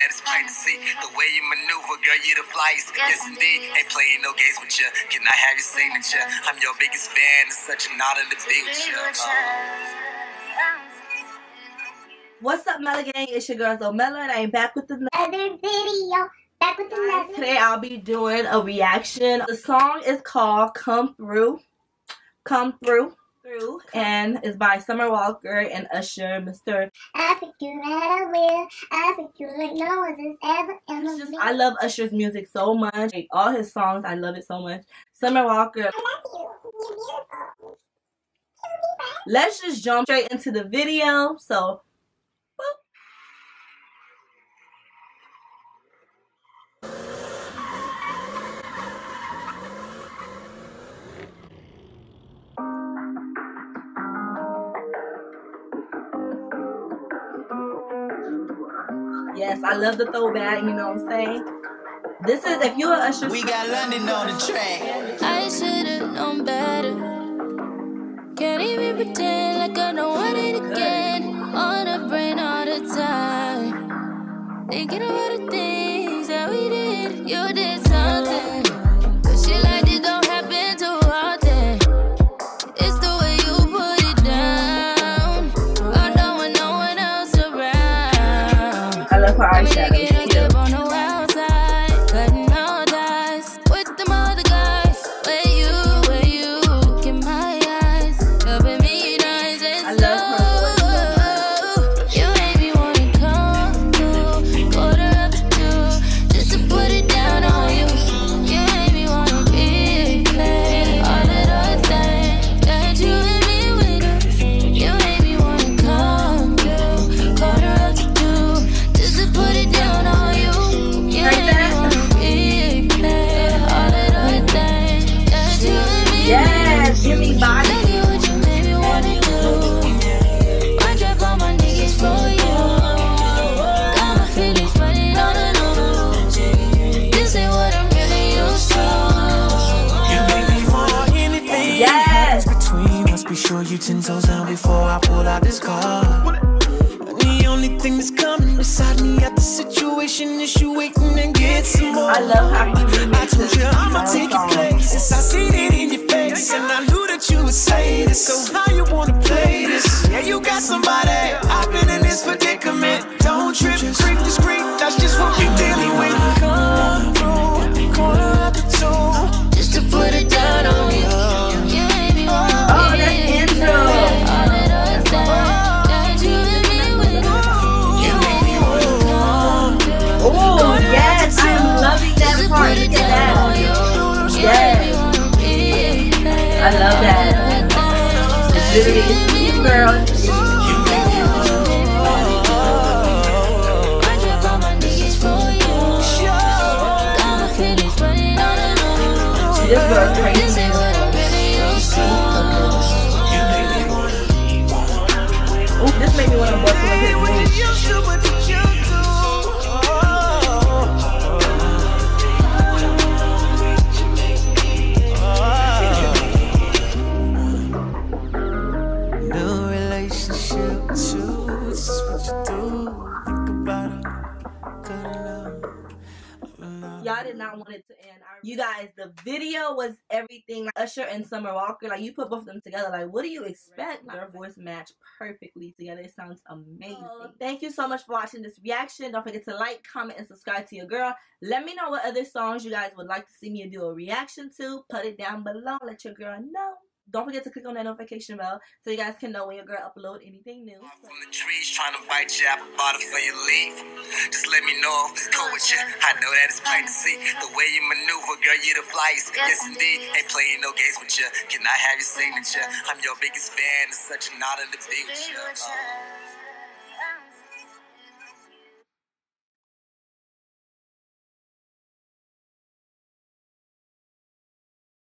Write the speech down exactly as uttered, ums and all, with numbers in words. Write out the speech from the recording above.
that it's plain to see. The way you maneuver, girl, you the flyest. Yes, indeed. Ain't playing no games with you. Can I have your signature? I'm your biggest fan. It's such an honor to be with you. What's up, Mela gang? It's your girl Mela, and I am back with another video. Back with another. Today I'll be doing a reaction. The song is called "Come Through," "Come Through," through, and it's by Summer Walker and Usher, Mister I think you right, I will. I think you like no one has ever ever. Just, I love Usher's music so much. Like, all his songs, I love it so much. Summer Walker. I love you. You're beautiful. Let's just jump straight into the video. So. Yes, I love the throwback, you know what I'm saying? This is, if you're Usher. We got London on the track. I should've known better. Can't even pretend like I don't want it again. On the brain all the time. Thinking about the things that we did. You did something. But shit like this don't happen too often. It's the way you put it down. I know when no one else around. I love her eyeshadow. Be sure you ten toes down before I pull out this car. And the only thing that's coming beside me at the situation is you waiting and get some more. I love how you remix. I told you I'ma take your place. Since I seen it in your face, and I knew that you would say this. So how you wanna play this? Yeah, you got somebody. I've been in this predicament. Don't trip, creep the street. That's just what we dealing with. Come through, corner up the two, just to put it down on you. I love that. It's really cute, girl. This girl crazy. Oh, this made me want to bust one of his moves. Y'all did not want it to end. You guys, the video was everything. Like Usher and Summer Walker, like you put both of them together. Like, what do you expect? Their voice match perfectly together. It sounds amazing. Oh, thank you so much for watching this reaction. Don't forget to like, comment, and subscribe to your girl. Let me know what other songs you guys would like to see me do a reaction to. Put it down below. Let your girl know. Don't forget to click on that notification bell so you guys can know when your girl upload anything new. From the trees trying to bite you, apple bottom for your leave. Just let me know if it's cool with you. I know that it's plain to see. The way you maneuver, girl, you the flyest. Yes, indeed. Ain't playing no games with you. Can I have your signature? I'm your biggest fan. It's such an honor to be with you.